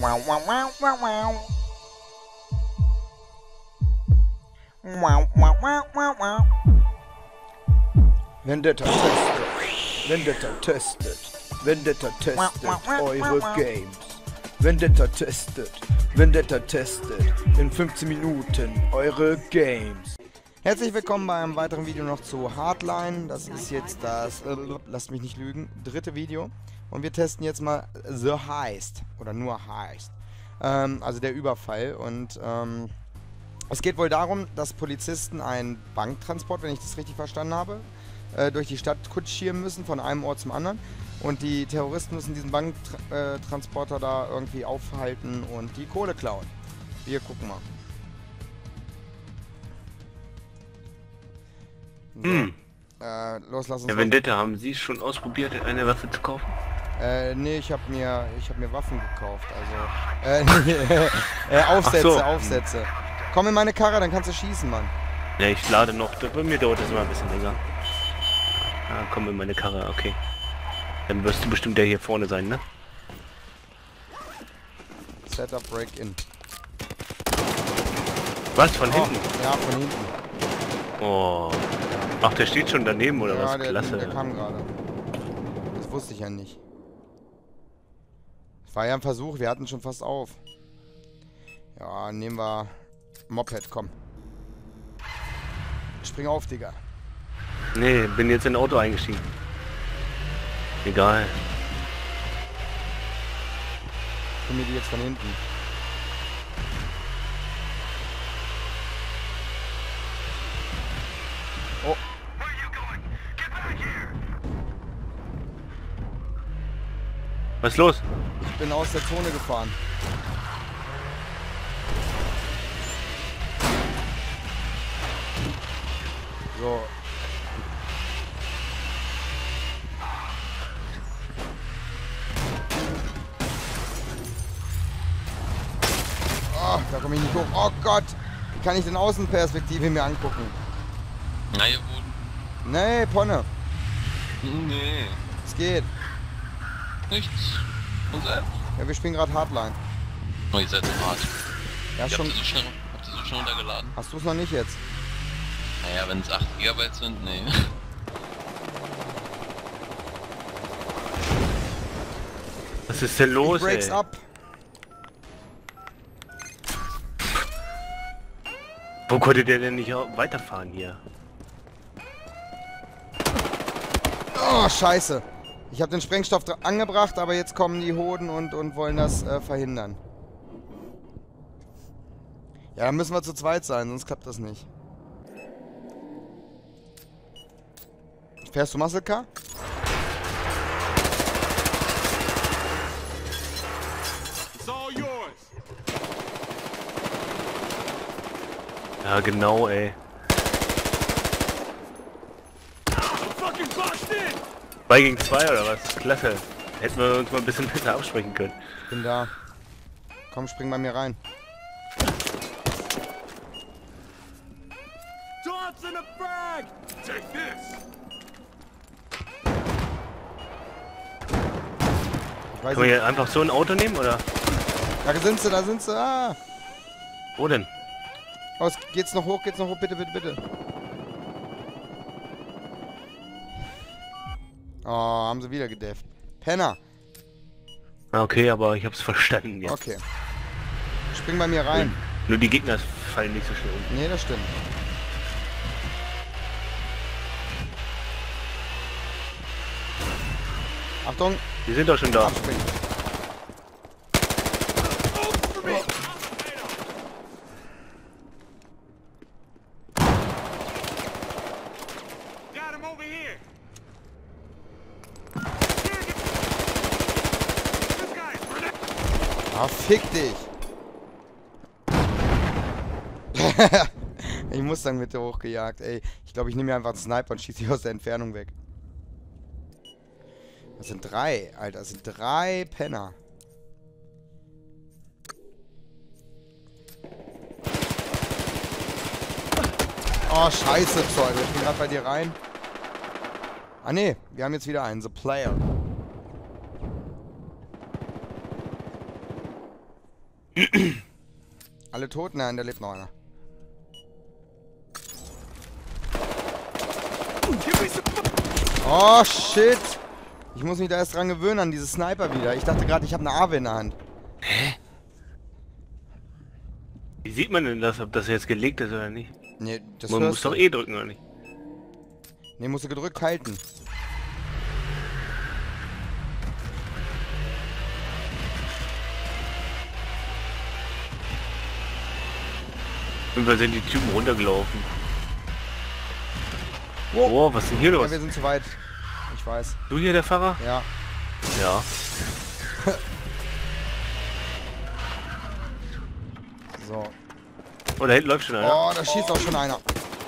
Wow, wow, wow, wow, wow. Wow, wow, wow, wow, wow. Vendetta testet. Vendetta testet. Vendetta testet eure Games. Vendetta testet. Vendetta testet. In 15 Minuten eure Games. Herzlich willkommen bei einem weiteren Video noch zu Hardline. Das ist jetzt das, lasst mich nicht lügen, dritte Video. Und wir testen jetzt mal The Heist. Oder nur Heist. Also der Überfall. Und es geht wohl darum, dass Polizisten einen Banktransport, wenn ich das richtig verstanden habe, durch die Stadt kutschieren müssen, von einem Ort zum anderen. Und die Terroristen müssen diesen Banktransporter da irgendwie aufhalten und die Kohle klauen. Wir gucken mal. So. Los, lass uns Herr Vendetta, haben Sie schon ausprobiert, eine Waffe zu kaufen? Nee, ich hab mir Waffen gekauft, also, Aufsätze, Ach so. Aufsätze. Komm in meine Karre, dann kannst du schießen, Mann. Ja, ich lade noch. Bei mir dauert das immer ein bisschen länger. Ah, komm in meine Karre, okay. Dann wirst du bestimmt der hier vorne sein, ne? Setup Break-In. Was, von Oh, hinten? ja, von hinten. Oh. Ach, der steht schon daneben, oder Ja, was? der Klasse. kam gerade. Das wusste ich ja nicht. Das war ja ein Versuch, wir hatten schon fast auf. Ja, nehmen wir Moped, komm. Spring auf, Digga. Nee, bin jetzt in ein Auto eingestiegen. Egal. Ich komme mir die jetzt von hinten. Oh. Was ist los? Ich bin aus der Zone gefahren. So. Oh, da komme ich nicht hoch. Oh Gott! Wie kann ich denn Außenperspektive mir angucken? Na, ihr wurden. Nee, Ponne. Nee, Es geht. nichts. Und selbst? Ja, wir spielen gerade Hardline. Oh, ihr seid so hart. Ja, Habt schon. ihr so schnell runtergeladen? Hast du es noch nicht jetzt? Naja, wenn es 8 GB sind, nee. Was ist denn los, Breaks ey? up. Wo konnte der denn nicht weiterfahren hier? Oh, scheiße. Ich habe den Sprengstoff angebracht, aber jetzt kommen die Hoden und wollen das verhindern. Ja, dann müssen wir zu zweit sein, sonst klappt das nicht. Fährst du Muscle Car? Ja, genau, ey. 2 gegen 2 oder was? Klasse. Hätten wir uns mal ein bisschen besser absprechen können. Bin da. Komm, spring bei mir rein. Ich weiß Können wir nicht. hier einfach so ein Auto nehmen, oder? Da sind sie, da sind sie. Ah. Wo denn? Oh, geht's noch hoch, bitte, bitte, bitte. Oh, haben sie wieder gedefft. Penner. Ah, okay, aber ich hab's verstanden jetzt. Okay. Spring bei mir rein. Nur die Gegner fallen nicht so schnell um. Nee, das stimmt. Achtung, Die sind doch schon da. abspringen. Ah, fick dich. Ich muss dann mit der hochgejagt, ey. Ich glaube, ich nehme mir einfach einen Sniper und schieße dich aus der Entfernung weg. Das sind 3, Alter. Das sind 3 Penner. Oh, scheiße, Zoll. Ich bin gerade bei dir rein. Ah, nee. Wir haben jetzt wieder einen. The Player. Alle tot? Nein, da lebt noch einer. Oh, shit. Ich muss mich da erst dran gewöhnen an diese Sniper wieder. Ich dachte gerade, ich habe eine Awe in der Hand. Hä? Wie sieht man denn das, ob das jetzt gelegt ist oder nicht? Nee, das Man muss doch eh drücken, oder nicht? Nee, musst du gedrückt halten. Und wir sind die Typen runtergelaufen. Wow. Oh, was ist denn hier Ja, los? wir sind zu weit. Ich weiß. Du hier der Fahrer? Ja. Ja. So. Oh, da hinten läuft schon einer. Oh, da schießt auch schon einer.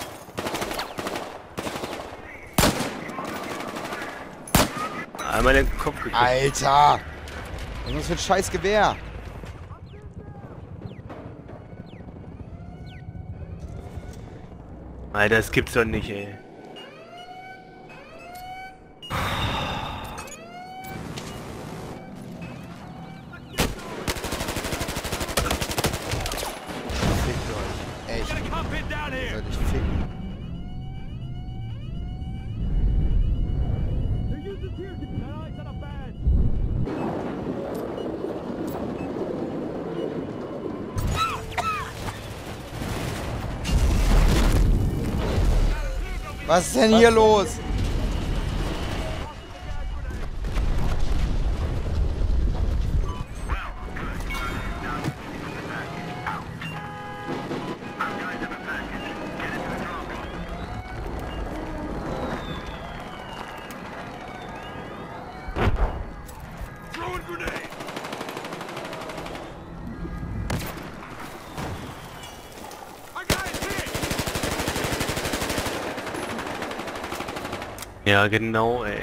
Einmal in den Kopf gekriegt. Alter! Was ist das für ein scheiß Gewehr? Alter, das gibt's doch nicht, ey. Fickt euch. Echt. Ihr sollt euch ficken. Was ist denn hier los? Ja, genau, ey.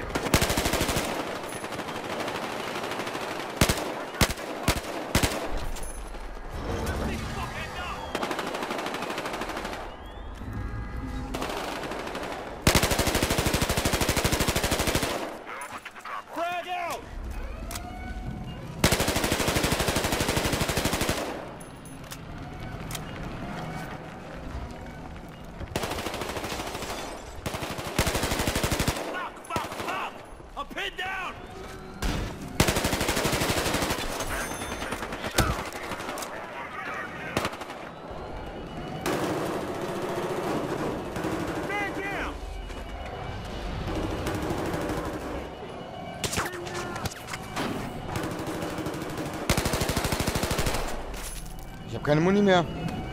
Ich habe keine Muni mehr.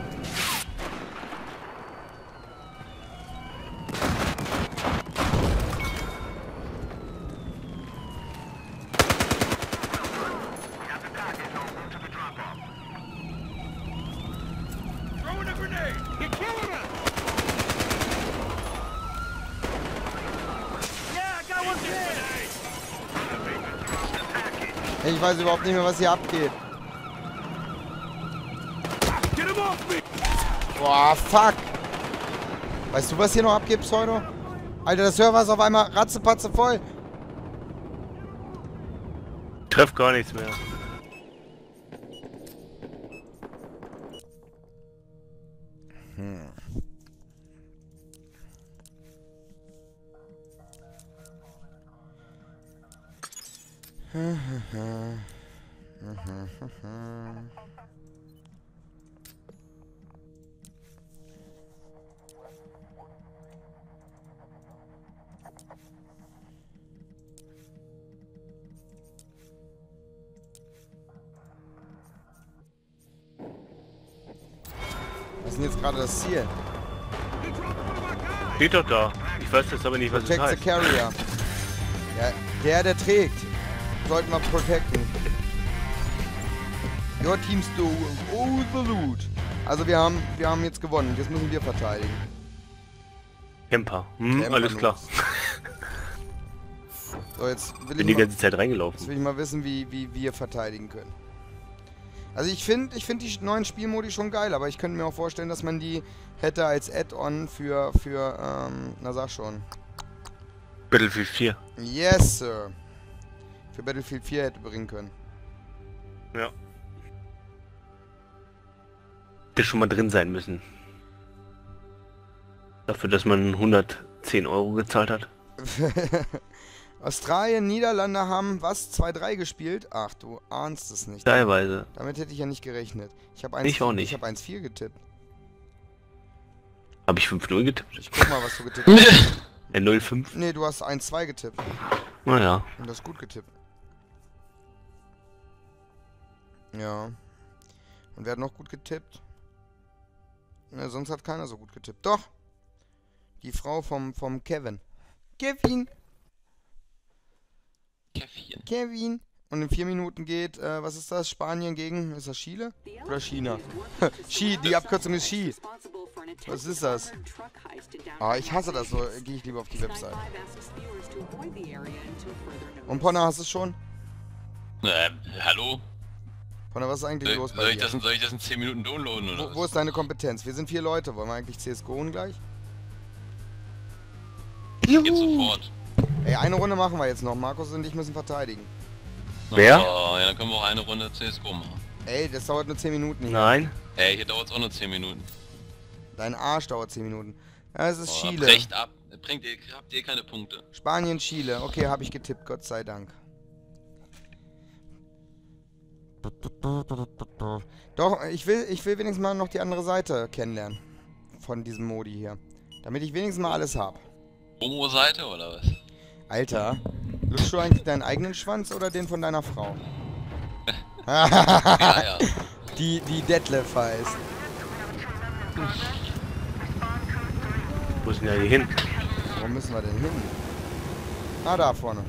Ich weiß überhaupt nicht mehr, was hier abgeht. Boah, fuck. Weißt du, was hier noch abgeht, Pseudo? Alter, der Server ist auf einmal ratzepatze voll. Treff gar nichts mehr. Was ist denn jetzt gerade das Ziel? Steht doch da. Ich weiß jetzt aber nicht, was es Protect the heißt. Carrier. Ja, der trägt. Sollten wir protecten. Your teams do all the loot. Also wir haben jetzt gewonnen. Jetzt müssen wir verteidigen. Camper. Camper Alles los. klar. So, jetzt will Bin die ich mal, ganze Zeit jetzt reingelaufen. will ich mal wissen, wie wir verteidigen können. Also ich finde die neuen Spielmodi schon geil, aber ich könnte mir auch vorstellen, dass man die hätte als Add-on für na sag schon. Battlefield 4. Yes, Sir. Für Battlefield 4 hätte bringen können. Ja. Hätte schon mal drin sein müssen. Dafür, dass man 110 Euro gezahlt hat. Australien, Niederlande haben was? 2-3 gespielt? Ach, du ahnst es nicht. Teilweise. Damit hätte ich ja nicht gerechnet. Ich habe Ich auch nicht. Ich habe 1-4 getippt. Habe ich 5-0 getippt? Ich guck mal, was du getippt hast. 0-5? Nee, du hast 1-2 getippt. Naja. Und das ist gut getippt. Ja. Und wer hat noch gut getippt? Ne, sonst hat keiner so gut getippt. Doch! Die Frau vom Kevin. Kevin! Kevin! Und in 4 Minuten geht, was ist das? Spanien gegen, ist das Chile? Oder China? Die Abkürzung ist Ski. Was ist das? Ah, ich hasse das so. Gehe ich lieber auf die Website. Und Ponna, hast du es schon? Hallo? Ponna, was ist eigentlich los bei dir? Soll ich das in 10 Minuten downloaden oder Wo ist deine Kompetenz? Wir sind 4 Leute. Wollen wir eigentlich CSGO gleich? Geht sofort. Ey, eine Runde machen wir jetzt noch. Markus und ich müssen verteidigen. Wer? Oh, ja, dann können wir auch eine Runde CSGO machen. Ey, das dauert nur 10 Minuten hier. Nein. Ey, hier dauert es auch nur 10 Minuten. Dein Arsch dauert 10 Minuten. Ja, es ist Chile. Brecht ab. Habt ihr keine Punkte? Spanien, Chile. Okay, habe ich getippt, Gott sei Dank. Doch, ich will wenigstens mal noch die andere Seite kennenlernen. Von diesem Modi hier. Damit ich wenigstens mal alles habe. Homo-Seite oder was? Alter, lutschst du eigentlich deinen eigenen Schwanz oder den von deiner Frau? Ja. Die Detlef heißt. Wo sind ja hier hin? Wo müssen wir denn hin? Ah, da vorne.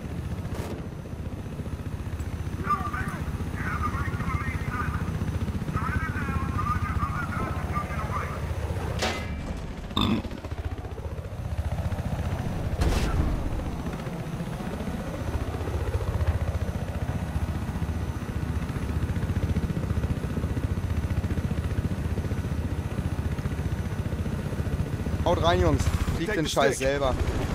Haut rein, Jungs. Fliegt den Scheiß selber.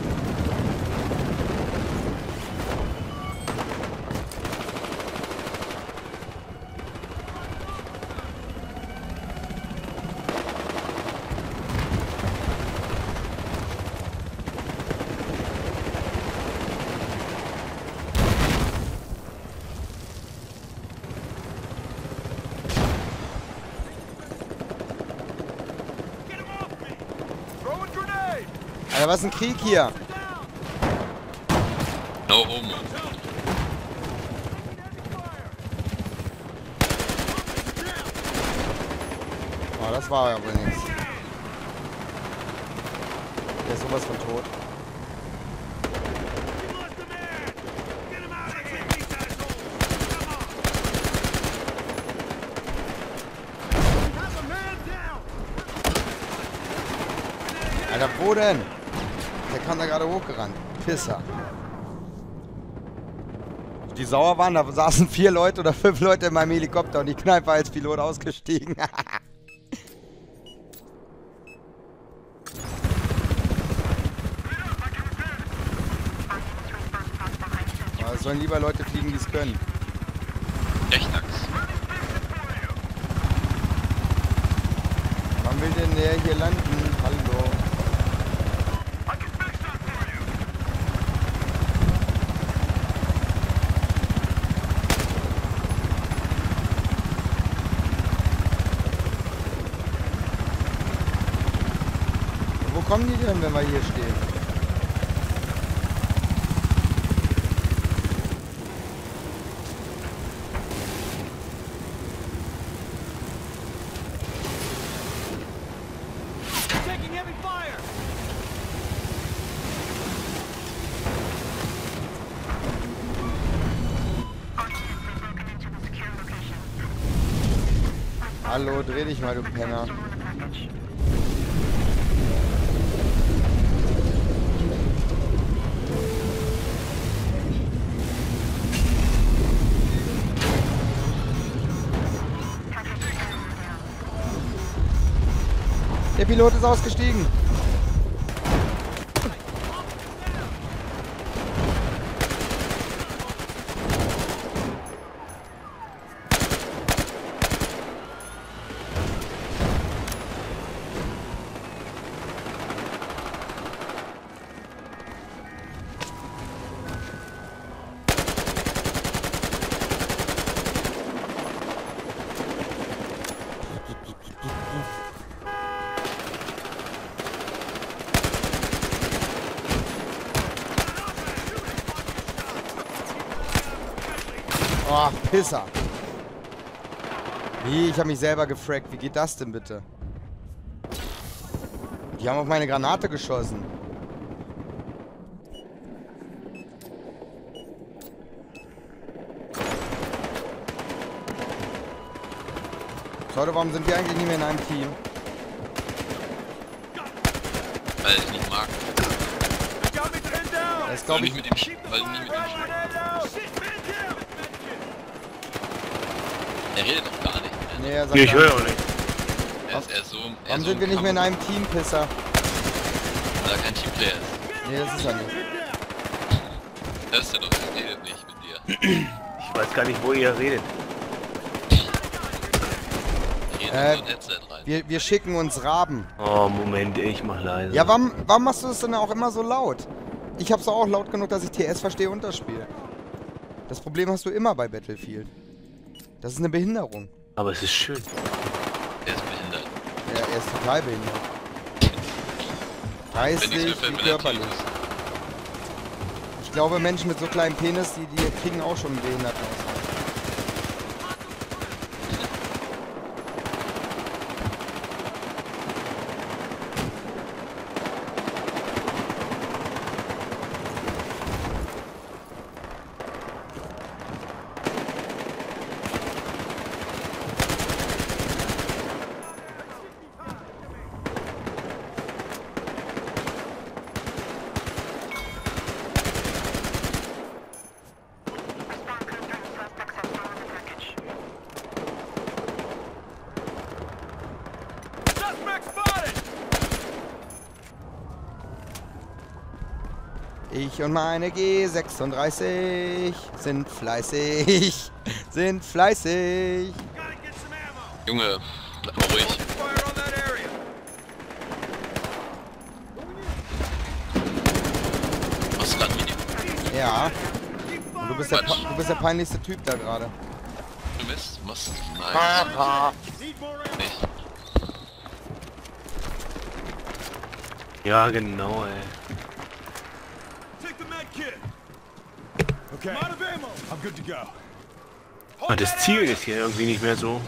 Alter, was ist ein Krieg hier? No homo. Oh, das war ja wohl nichts. Der ist sowas von tot. Alter, wo denn? Der kam da gerade hochgerannt. Pisser. Die sauer waren, da saßen 4 Leute oder 5 Leute in meinem Helikopter und die Kneipe als Pilot ausgestiegen. Aber es sollen lieber Leute fliegen, die es können. Rechtachs. Wann will denn der hier landen? Hallo. Wo kommen die denn, wenn wir hier stehen? Hallo, dreh dich mal, du Penner. Der Pilot ist ausgestiegen. Pisser. Wie? Ich habe mich selber gefragt. Wie geht das denn bitte? Die haben auf meine Granate geschossen. Leute, warum sind wir eigentlich nicht mehr in einem Team? Weil ich nicht mag. Das glaube ich. Weil du nicht mit ihm Er redet doch gar nicht mehr. Nee, er sagt Nee, ich gar höre auch nicht. Er ist so... Warum sind wir nicht mehr in einem Team, Pisser? Weil er kein Teamplayer ist. Nee, das ist er nicht. Das ist er doch, er redet nicht mit dir. Ich weiß gar nicht, wo ihr redet. Ich rede in so ein Headset rein. Wir schicken uns Raben. Oh, Moment, ich mach leise. Ja, warum machst du es denn auch immer so laut? Ich hab's auch laut genug, dass ich TS verstehe und das Spiel. Das Problem hast du immer bei Battlefield. Das ist eine Behinderung. Aber es ist schön. Er ist behindert. Ja, er ist total behindert. Wenn nichts Geistig mehr fällt, wie wenn er körperlich. tief ist. Ich glaube, Menschen mit so kleinen Penis, die kriegen auch schon einen Behindertenausweis. Ich und meine G36 sind fleißig, sind fleißig. Junge, bleib mal ruhig. Machst du gerade ein Video? Ja. Und du bist der peinlichste Typ da gerade. Du Mist? Machst du? Nein. Nicht. Ja, genau, ey. Okay. I'm good to go. Ah, das Ziel ist hier irgendwie nicht mehr so.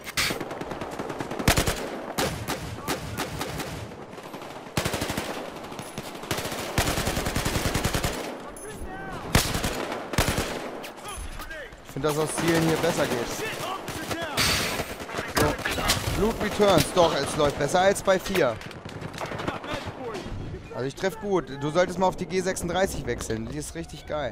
Ich finde, dass aus Zielen hier besser geht. So. Loot Returns, doch, es läuft besser als bei 4. Also ich treffe gut. Du solltest mal auf die G36 wechseln, die ist richtig geil.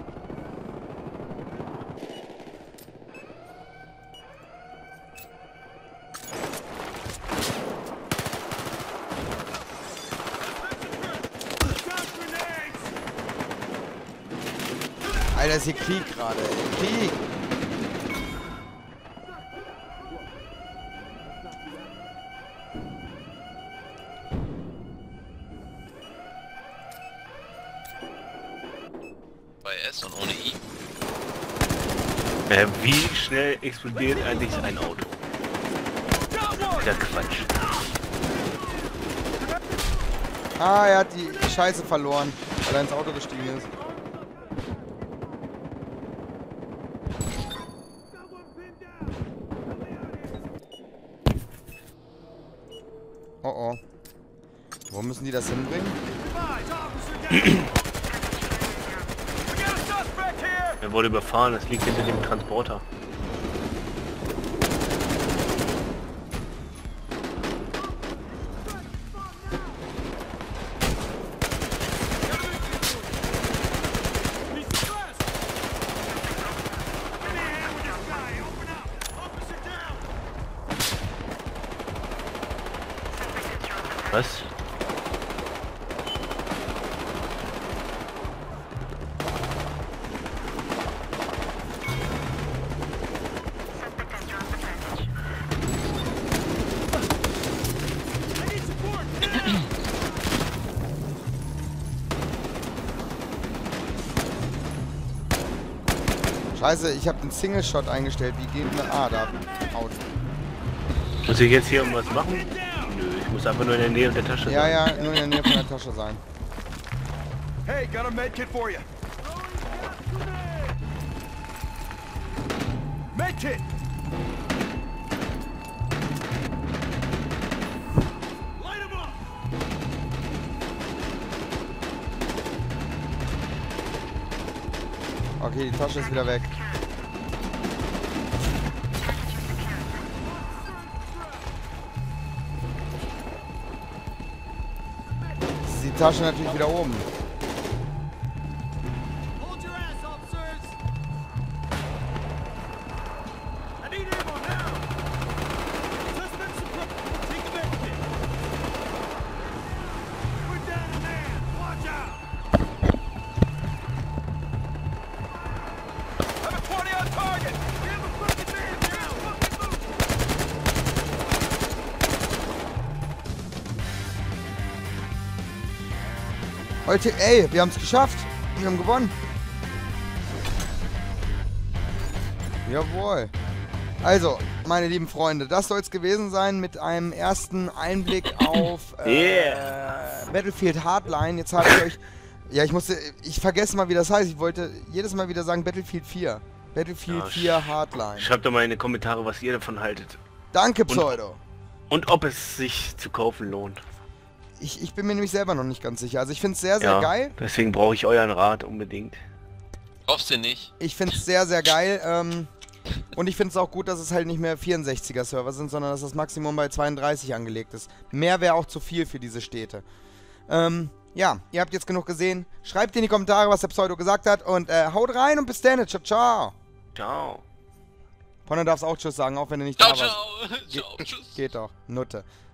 Alter, ist hier Krieg gerade, ey. Krieg! Bei S und ohne I. Wie schnell explodiert eigentlich ein Auto? Der Quatsch. Ah, er hat die Scheiße verloren, weil er ins Auto gestiegen ist. Oh oh. Wo müssen die das hinbringen? Er wurde überfahren, das liegt hinter dem Transporter. Was? Scheiße, ich habe den Single Shot eingestellt. Wie geht denn... Ah, da. Out. Muss ich jetzt hier irgendwas machen? Nö, ich muss einfach nur in der Nähe der Tasche Ja, sein. ja, nur in der Nähe von der Tasche sein. Hey, got a med kit for you. Medkit! Okay, die Tasche ist wieder weg. Ist die Tasche natürlich wieder oben. Heute, ey, wir haben es geschafft. Wir haben gewonnen. Jawohl. Also, meine lieben Freunde, das soll es gewesen sein mit einem ersten Einblick auf Battlefield Hardline. Jetzt habe ich euch... Ja, ich vergesse mal, wie das heißt. Ich wollte jedes Mal wieder sagen Battlefield 4. Battlefield 4 Hardline. Schreibt doch mal in die Kommentare, was ihr davon haltet. Danke, Pseudo. Und ob es sich zu kaufen lohnt. Ich bin mir nämlich selber noch nicht ganz sicher. Also ich finde es sehr, sehr geil. Deswegen brauche ich euren Rat unbedingt. Hoffst du nicht? Ich finde es sehr, sehr geil. Und ich finde es auch gut, dass es halt nicht mehr 64er Server sind, sondern dass das Maximum bei 32 angelegt ist. Mehr wäre auch zu viel für diese Städte. Ja, ihr habt jetzt genug gesehen. Schreibt in die Kommentare, was der Pseudo gesagt hat. Und haut rein und bis dann. Ciao, ciao. Ciao. Ponne darfst auch Tschüss sagen, auch wenn du nicht da warst. Ciao, ciao. Tschüss. Geht doch. Nutte.